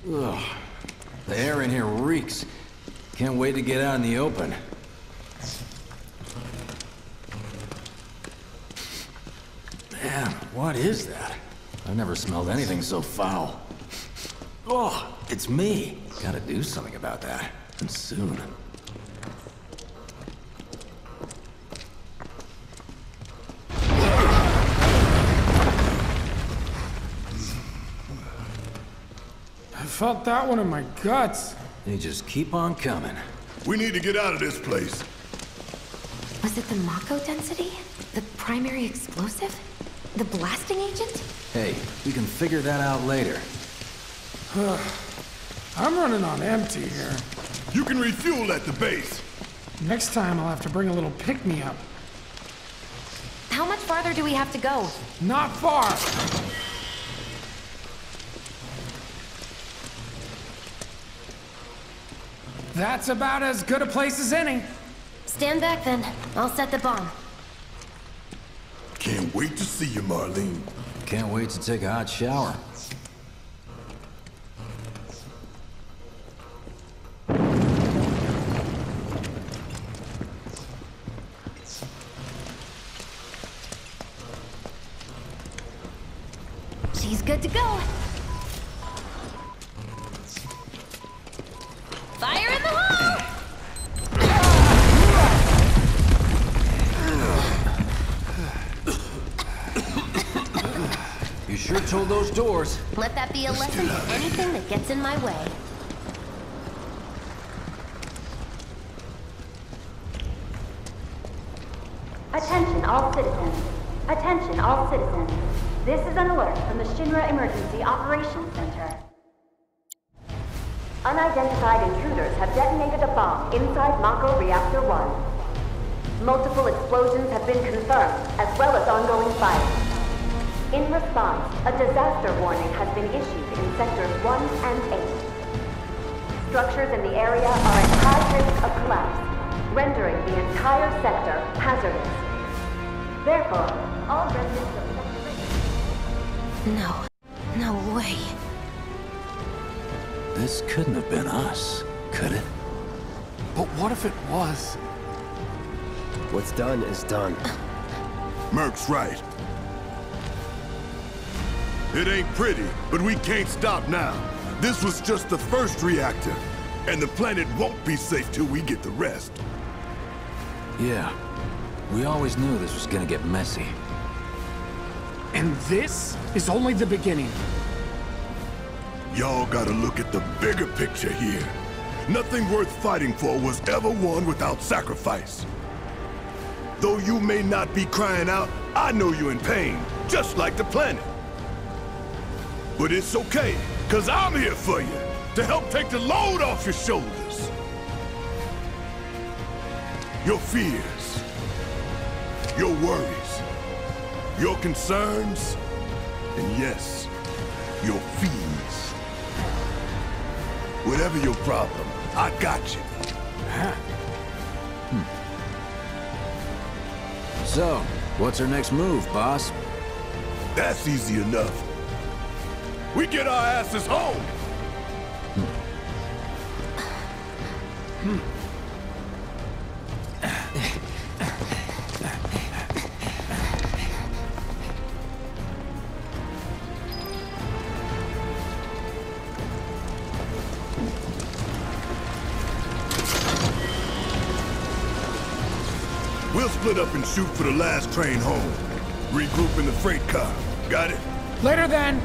Ugh. The air in here reeks. Can't wait to get out in the open. Man, what is that? I've never smelled anything so foul. Oh, it's me. Gotta do something about that. And soon. I felt that one in my guts. They just keep on coming. We need to get out of this place. Was it the Mako density? The primary explosive? The blasting agent? Hey, we can figure that out later. I'm running on empty here. You can refuel at the base. Next time I'll have to bring a little pick-me-up. How much farther do we have to go? Not far. That's about as good a place as any. Stand back then. I'll set the bomb. Can't wait to see you, Marlene. Can't wait to take a hot shower. She's good to go. Fire in the hole! You sure told those doors. Let that be a lesson to anything that gets in my way. Attention all citizens. Attention all citizens. This is an alert from the Shinra Emergency Operations Center. Unidentified intruders have detonated a bomb inside Mako Reactor 1. Multiple explosions have been confirmed, as well as ongoing fire. In response, a disaster warning has been issued in Sectors 1 and 8. Structures in the area are at high risk of collapse, rendering the entire sector hazardous. Therefore, all residents of No. No way. This couldn't have been us, could it? But what if it was? What's done is done. Merc's right. It ain't pretty, but we can't stop now. This was just the first reactor, and the planet won't be safe till we get the rest. Yeah. We always knew this was gonna get messy. And this is only the beginning. Y'all gotta look at the bigger picture here. Nothing worth fighting for was ever won without sacrifice. Though you may not be crying out, I know you're in pain, just like the planet. But it's okay, 'cause I'm here for you, to help take the load off your shoulders. Your fears, your worries, your concerns, and yes, your fees. Whatever your problem, I got you. So, what's our next move, boss? That's easy enough. We get our asses home! We'll split up and shoot for the last train home. Regroup in the freight car. Got it? Later then.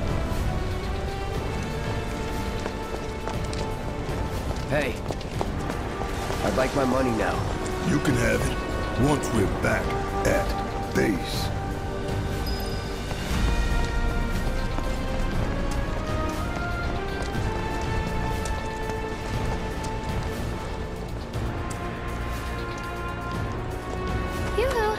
Hey. I'd like my money now. You can have it once we're back at base. Yoo-hoo.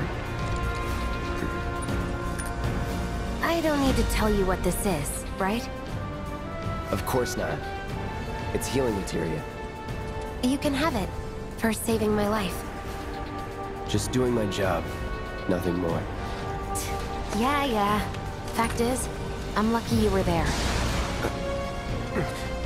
I don't need to tell you what this is, right? Of course not. It's healing materia. You can have it, for saving my life. Just doing my job. Nothing more. Yeah. Fact is, I'm lucky you were there.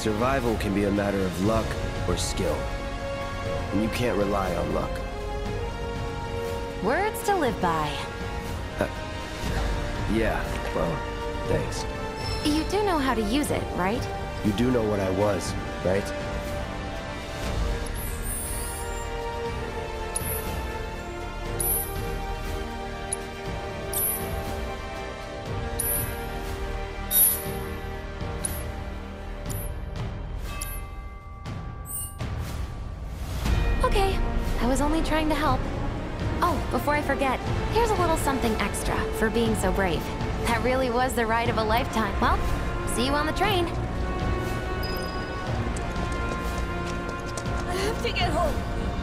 Survival can be a matter of luck or skill. And you can't rely on luck. Words to live by. Yeah, well, thanks. You do know how to use it, right? You do know what I was, right? Okay, I was only trying to help. Oh, before I forget, here's a little something extra for being so brave. That really was the ride of a lifetime. Well, see you on the train. I have to get home.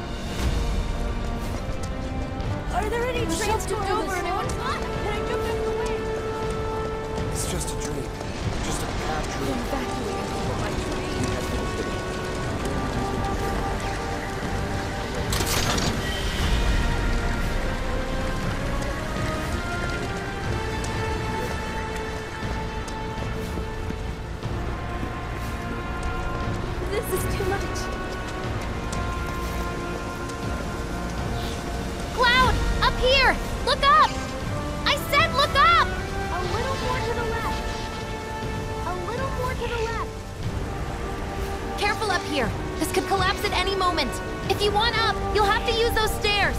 Are there any trains to Dover? Anyone? Can I jump out of the way? It's just a dream. Just a bad dream. Evacuating for my train. This is too much. Cloud! Up here! Look up! I said look up! A little more to the left. A little more to the left. Careful up here. This could collapse at any moment. If you want up, you'll have to use those stairs.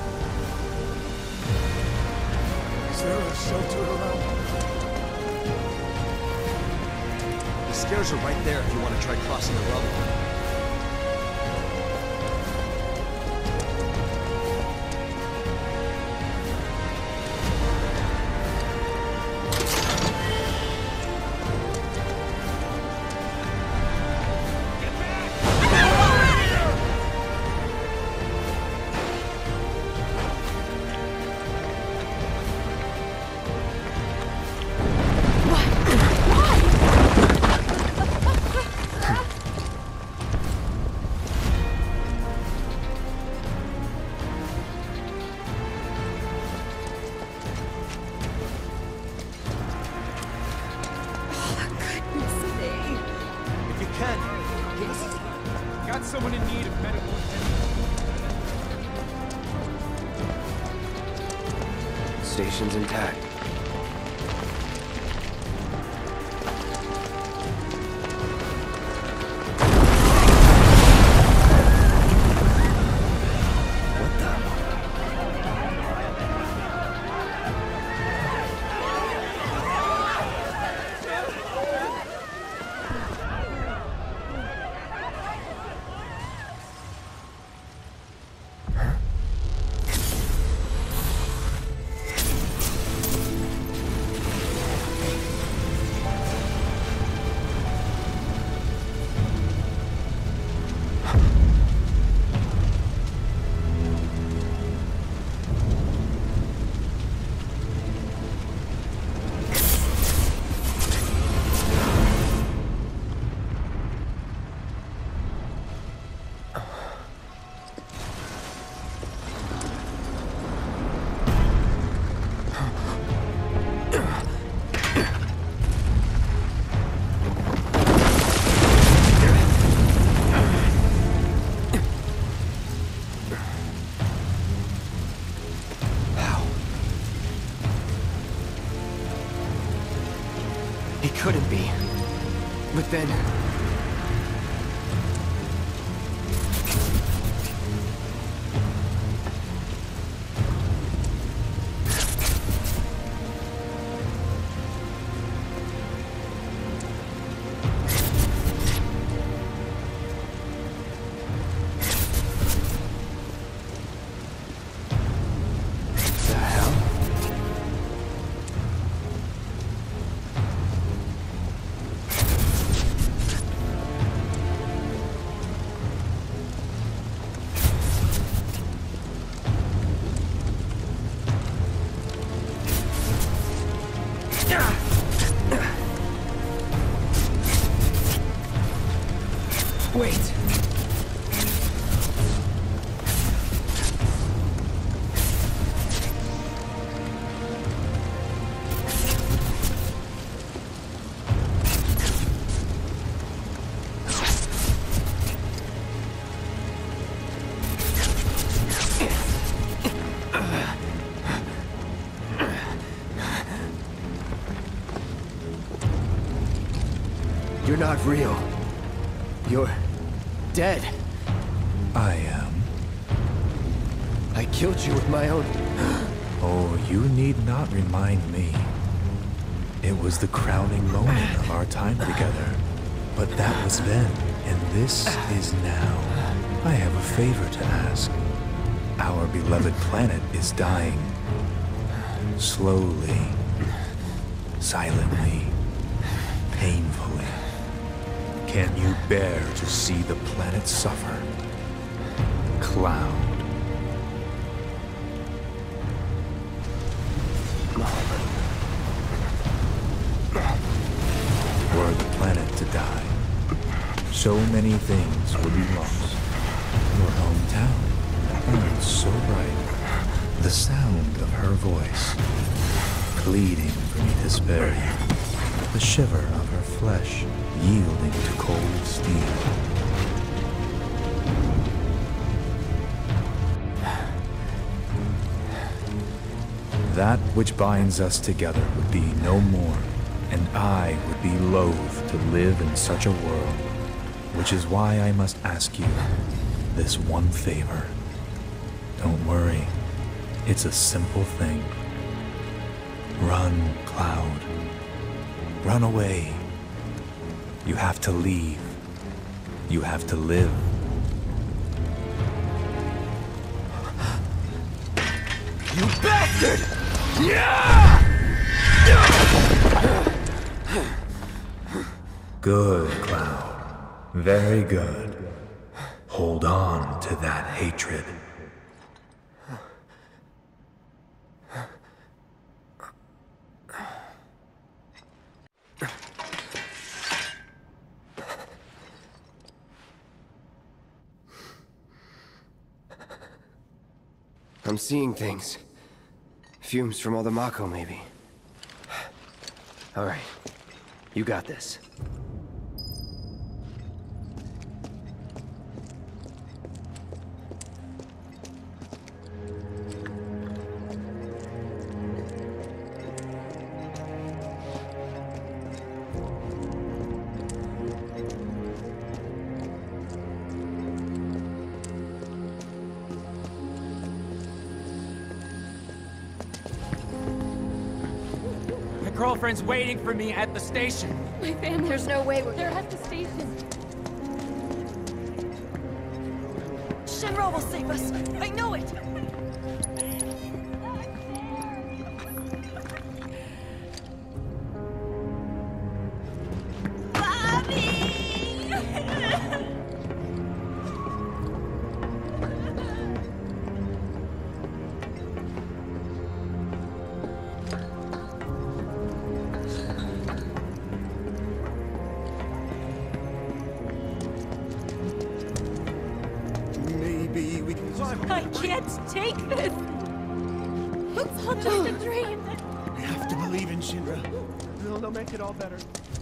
Is there a shelter around? The stairs are right there if you want to try crossing the rubble. If you can, give us a... Got someone in need of medical attention. Station's intact. What the? It couldn't be. But then... The hell? Wait. You're not real. You're dead. I am. I killed you with my own... Oh, you need not remind me. It was the crowning moment of our time together. But that was then, and this is now. I have a favor to ask. Our beloved planet is dying. Slowly. Silently. Painfully. Can you bear to see the planet suffer? Cloud. Were the planet to die, so many things would be lost. Your hometown burns so bright. The sound of her voice, pleading for me to spare you. The shiver of her flesh, yielding to cold steel. That which binds us together would be no more, and I would be loath to live in such a world, which is why I must ask you this one favor. Don't worry, it's a simple thing. Run, Cloud. Run away. You have to leave. You have to live. You bastard! Yeah! Good, Cloud. Very good. Hold on to that hatred. I'm seeing things. Fumes from all the Mako, maybe. All right. You got this. Girlfriend's waiting for me at the station. My family. There's no way they're at the station. Shinra will save us. I know it. I can't take this! It's all just a dream! We have to believe in Shinra. They'll make it all better.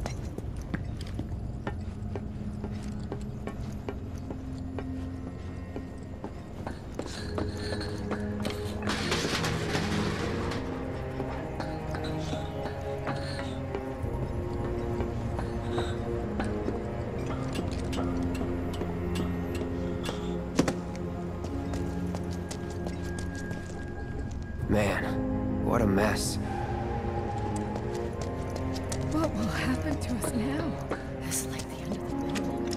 Man, what a mess. What will happen to us now? It's like the end of the world.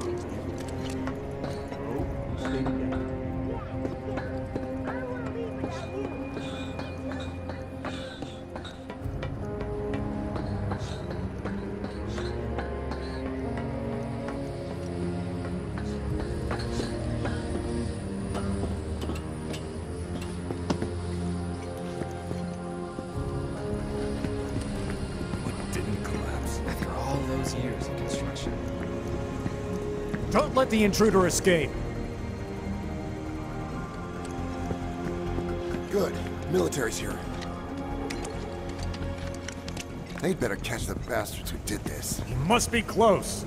Years of construction. Don't let the intruder escape. Good. Military's here. They'd better catch the bastards who did this. He must be close.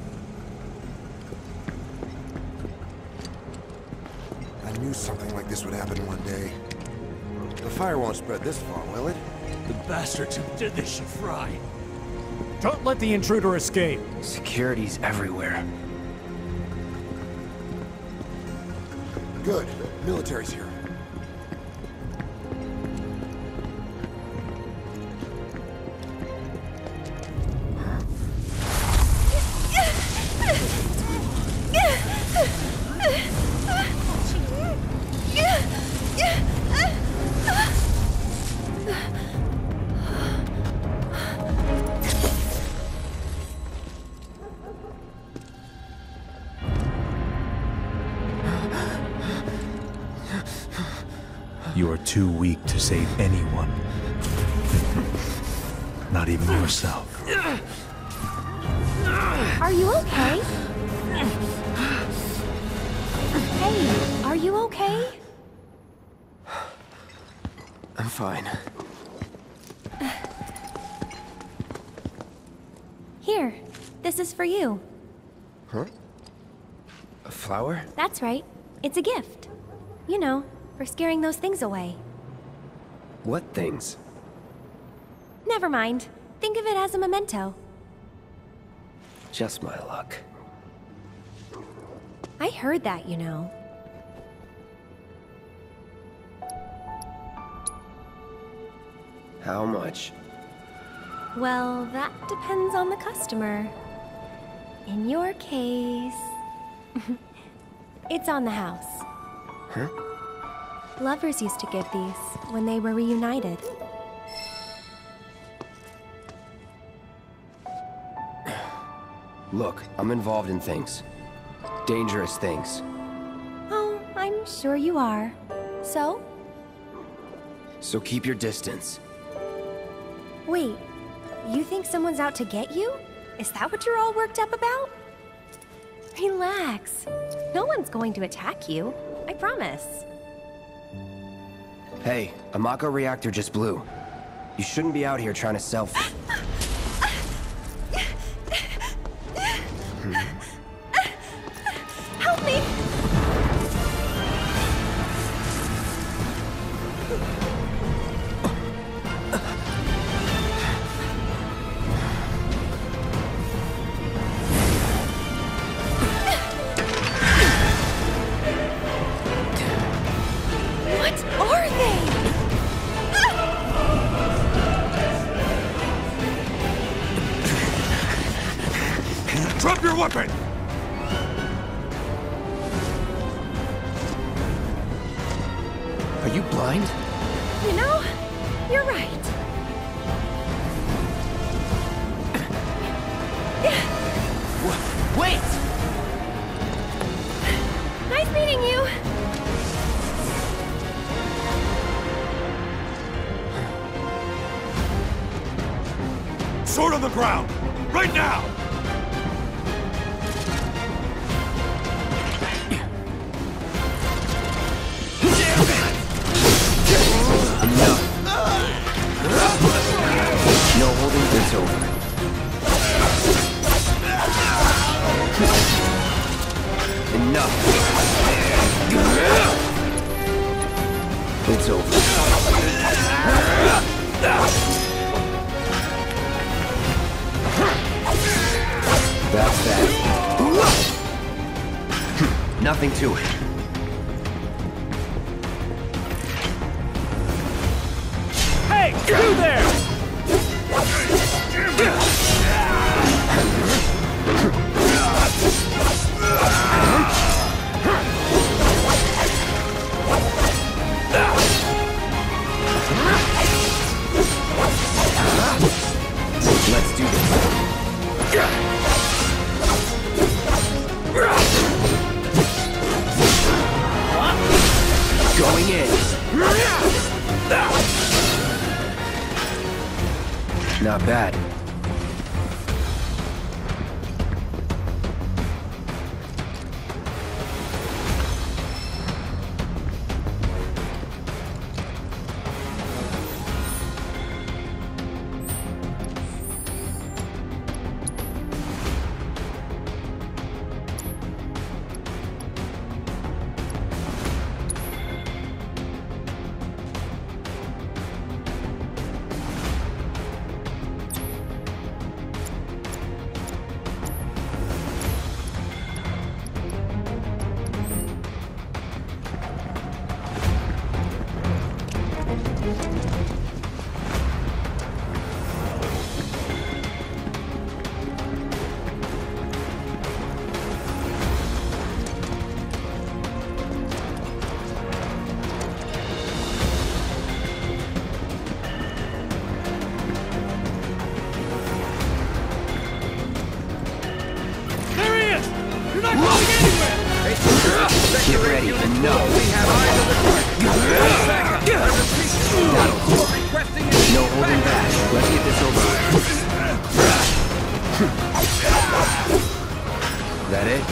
I knew something like this would happen one day. The fire won't spread this far, will it? The bastards who did this should fry. Don't let the intruder escape. Security's everywhere. Good. Military's here. You are too weak to save anyone. Not even yourself. Are you okay? Hey, are you okay? I'm fine. Here, this is for you. Huh? A flower? That's right. It's a gift. You know, for scaring those things away. What things? Never mind. Think of it as a memento. Just my luck. I heard that, you know. How much? Well, that depends on the customer. In your case... it's on the house. Huh? Lovers used to give these when they were reunited. Look, I'm involved in things. Dangerous things. Oh, I'm sure you are. So? So keep your distance. Wait, you think someone's out to get you? Is that what you're all worked up about? Relax. No one's going to attack you. I promise. Hey, a Mako reactor just blew. You shouldn't be out here trying to selfie. Help me! What are they? Drop your weapon! Are you blind? You know, you're right. Wait! Nice meeting you. Sword on the ground! Right now! No holding this over. Enough. It's over. That's that. Nothing to it. Hey, you there! Let's do this. Going in. Not bad. You're not going anywhere! Get ready, no. We have eyes on the target. Back up. I repeat. Requesting No holding back. Let's get this over with. That it?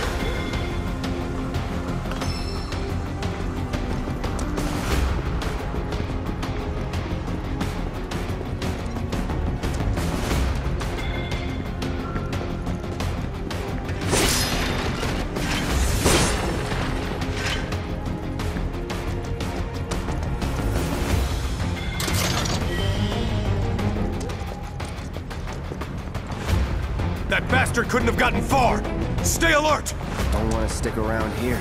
That bastard couldn't have gotten far! Stay alert! Don't want to stick around here.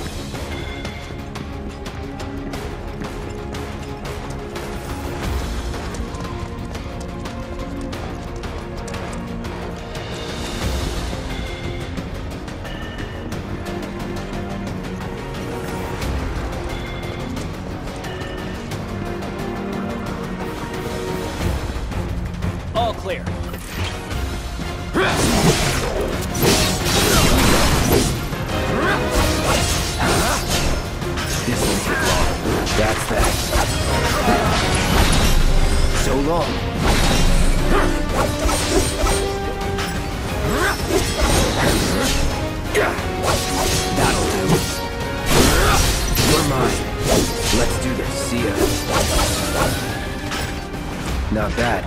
All clear. This won't take long. That's that. So long. That'll do. You're mine. Let's do this. See ya. Not bad.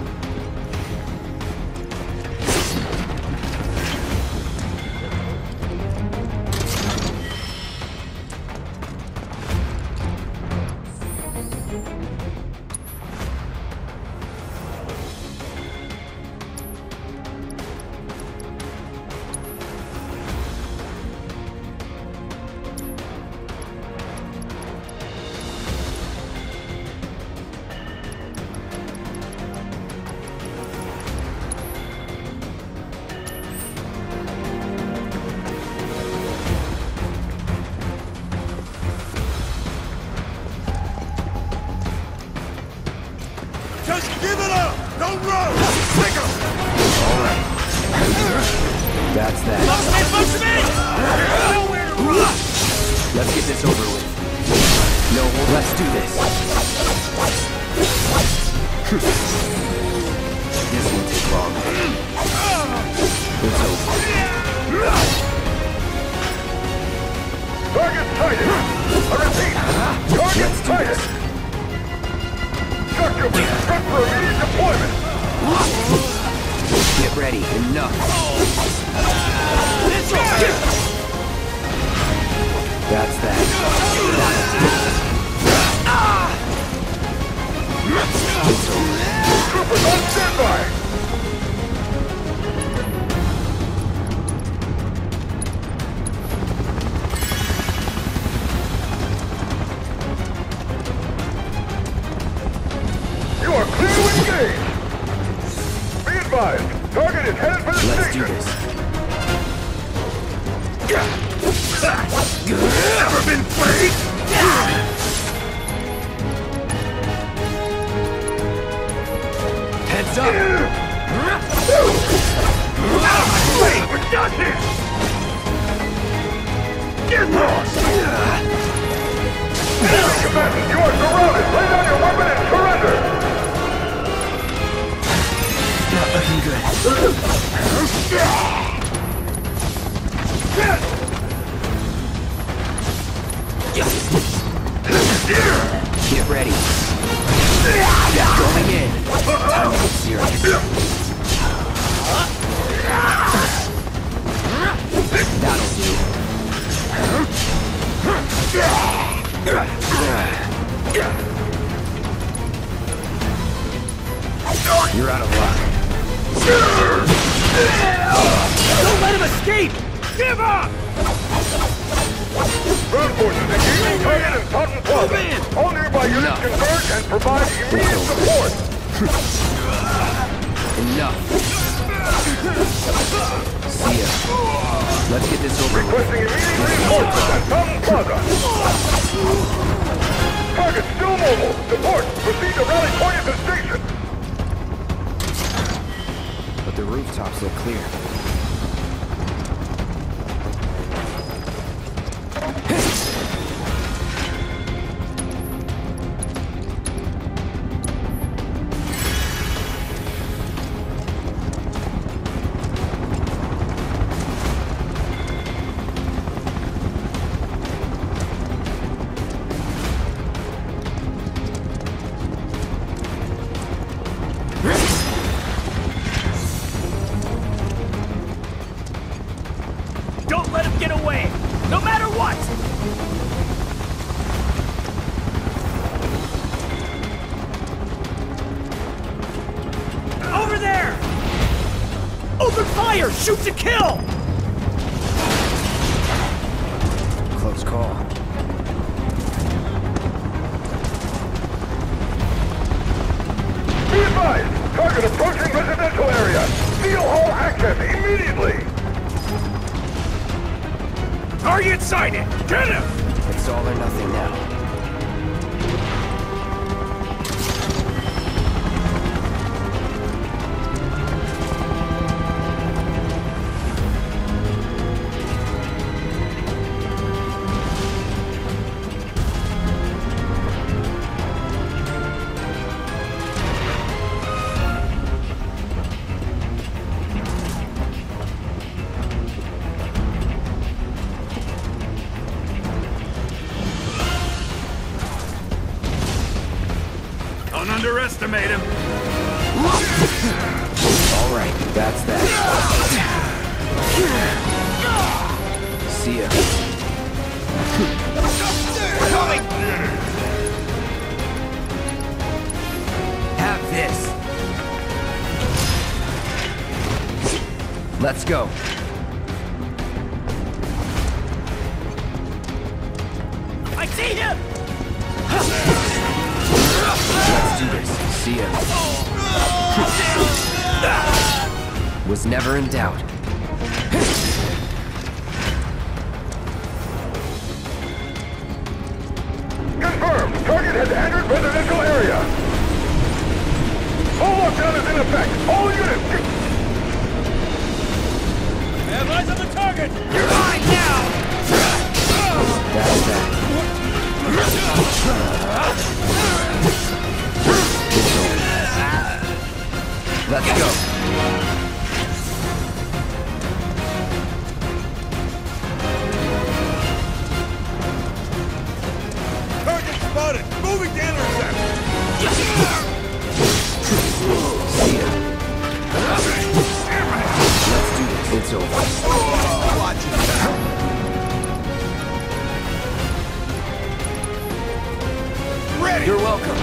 Just give it up! Don't run! Pick him! Alright. That's that. nowhere to run! Let's get this over with. No, let's do this. This won't take long. It's over. Target sighted! I repeat! Target Let's do sighted! this. Structure being struck for immediate deployment! Get ready. Enough. That's that. It's over. Troopers on standby! You are clear to engage! Be advised, target is headed for the Let's do station! this. Ever been played? Heads up. Out of my way! We're done here! Get lost! Commander, you are surrounded! Lay down your weapon and surrender! Not looking good. Get ready. Going in. Time to get serious. That'll do. You're out of luck. Don't let him escape! Give up! Ground forces engaging target in Taunton Plaza. All nearby units converge and provide immediate support. Enough. See ya. Let's get this over with. Requesting immediate reinforcements at Taunton Plaza. Target still mobile. Support. Proceed to rally point at the station. But the rooftops look clear. Don't let him get away! No matter what! Over there! Open fire! Shoot to kill! Close call. Be advised! Target approaching residential area! Steel Hall access immediately! Target sighted! Get him! It's all or nothing now. Don't underestimate him. All right, that's that. See ya. Have this. Let's go. I see him! Let's do this. See ya. Was never in doubt. Confirmed! Target has entered residential area! Full lockdown is in effect! All units! Have eyes on the target! You're mine now! That's that. Let's go. Target spotted! Moving to intercept! See ya. Let's do this. It's over. Watch it! Ready! You're welcome.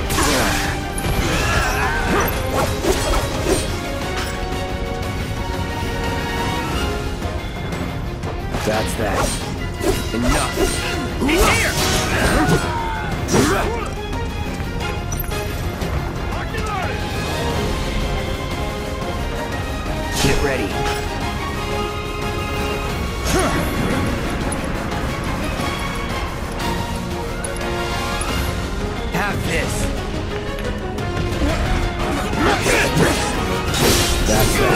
That's that. Enough. He's here! Get ready. Have this. That's it.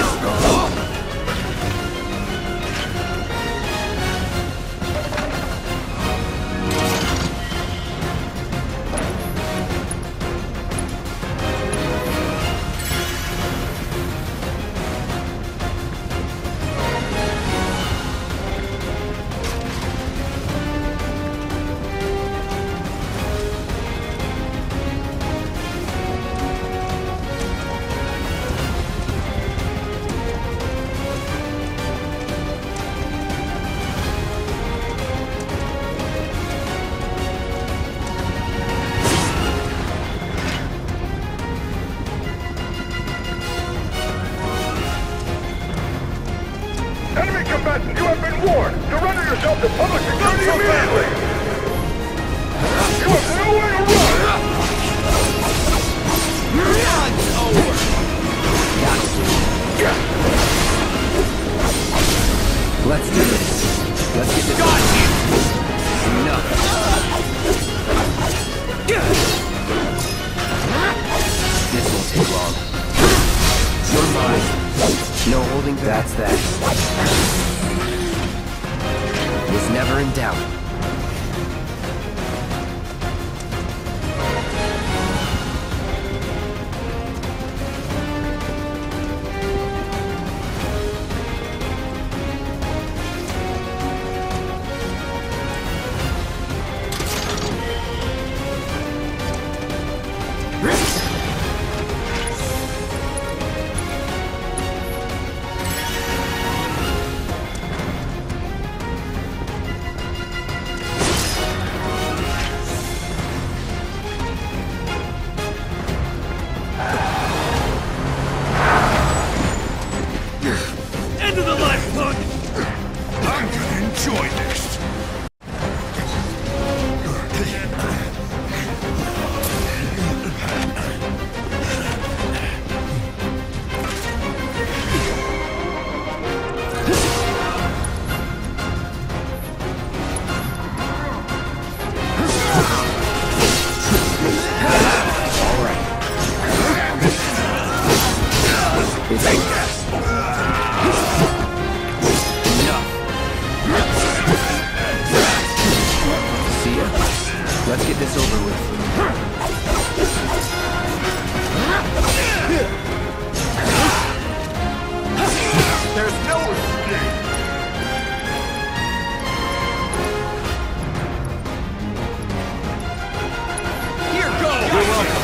Enemy combatants, you have been warned! Surrender yourself to public security immediately! You have nowhere to run! It's over. Let's do this. Let's get this. Got you. Enough. This won't take long. You're mine. No holding back. That's that. Was never in doubt. End of the life, punk! I'm gonna enjoy this. Let's get this over with. There's no escape. Here, go! You're welcome.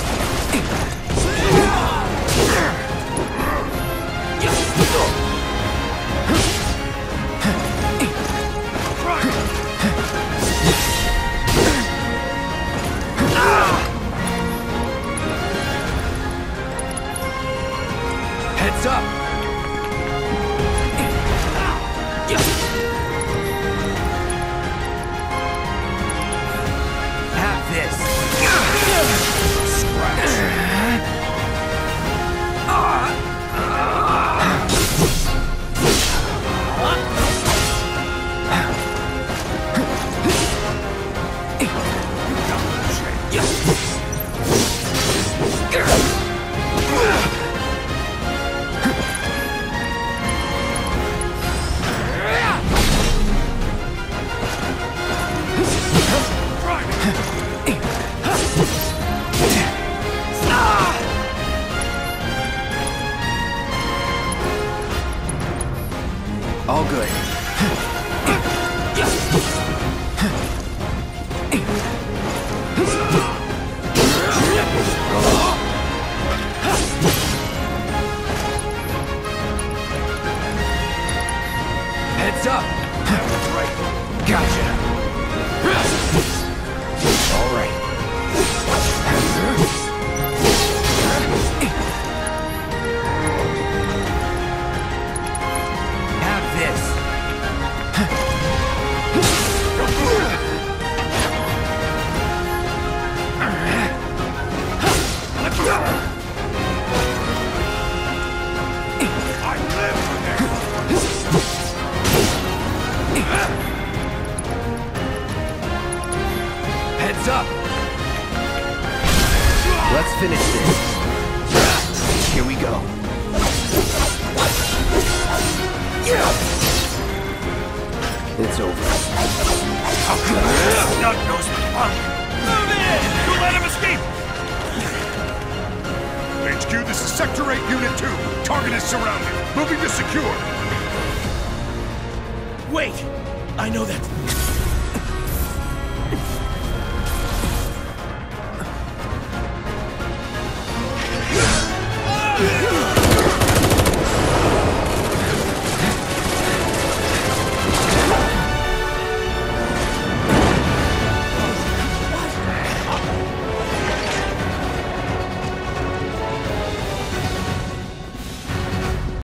Heads up! Have this. All good. Heads up! Gotcha! All right. Have this. Heads up! Let's finish this. Here we go. It's over. Snug nose punk. Move in! Don't let him escape! HQ, this is Sector 8, Unit 2. Target is surrounded. Moving to secure. Wait! I know that...